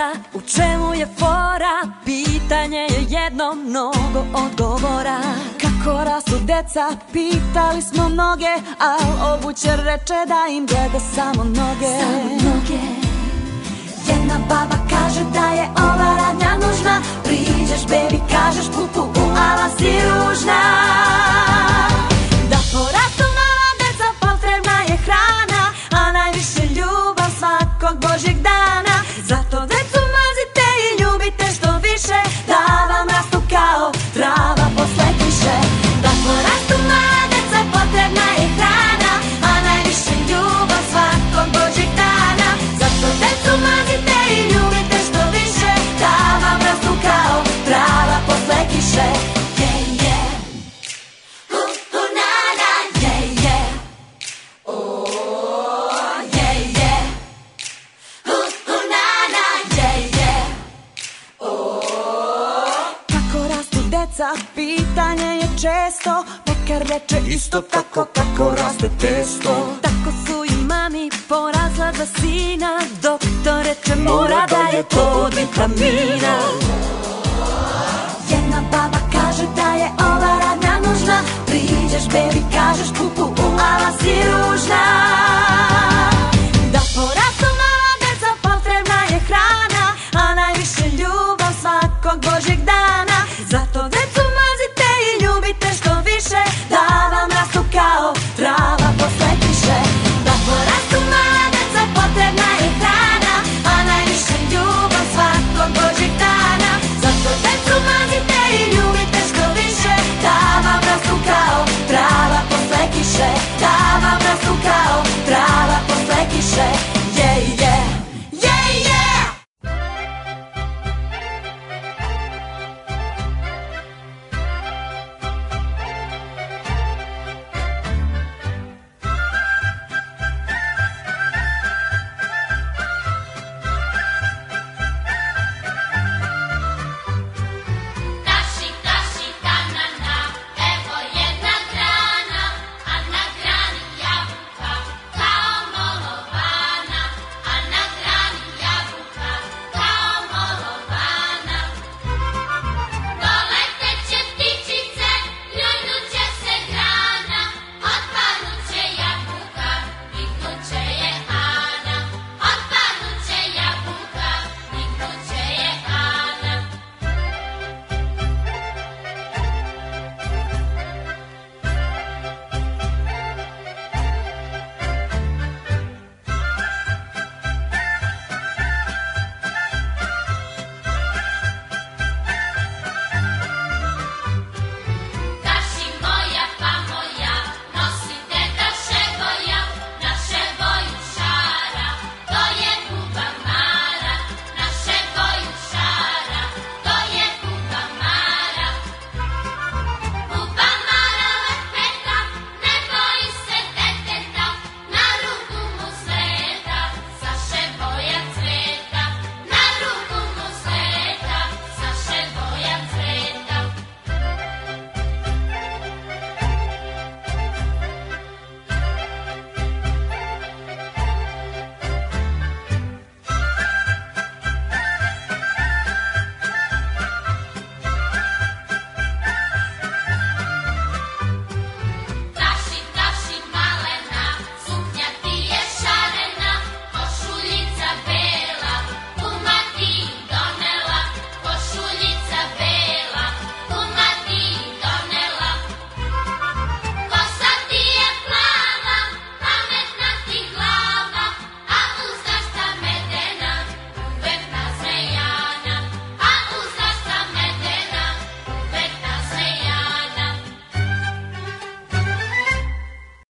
deca, u čemu je fora? Pitanje je jedno, mnogo odgovora. Kako rastu deca, pitali smo mnoge, al obućar reče da im gleda samo noge. Jedna baba kaže da je ova radnja nužna, priđeš baby, kažeš pupu, ala si ružna. Da porastu mala deca, potrebna je hrana, a najviše ljubav svakog božjeg dana. Zato decu mazite i ljubite što više, da vam rastu kao trava posle kiše. Da porastu mala deca, potrebna je hrana, a najviše ljubav svakog božjeg dana. Zato decu mazite i ljubite što više, da vam rastu kao trava posle kiše. Pitanje je često, pekar reče isto tako kako raste testo. Tako su i mami porazla za sina, doktor reče mora da je to od vitamina. Jedna baba kaže da je ova radnja nužna, priđeš baby, kažeš pupu, ala si ružna.